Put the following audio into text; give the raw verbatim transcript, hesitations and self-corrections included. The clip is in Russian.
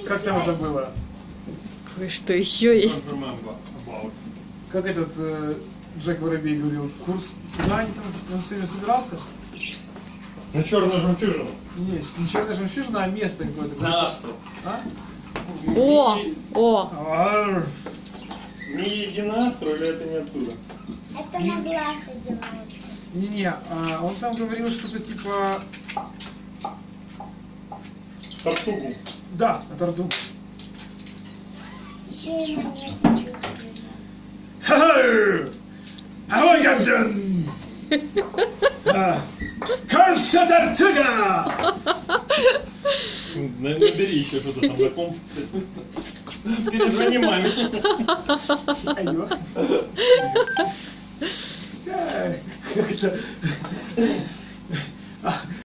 Как там это было? Ой, что еще есть? Как этот э, Джек Воробей говорил, курс, куда они там, он сегодня собирался? На черную жемчужину. Нет, не черная жемчужина, а место какое-то. На остров. А? О, о, Арр. Не иди на остров, или это не оттуда? Это на глаз одевается. Не-не, а, он там говорил что-то типа... Тартугу. Да, на тартугу. Еще и на мне. Ха-ха! Ahoj, капитан! Кажется, тартуга! Набери еще что-то там за комплексы. Перезвони маме. Алло.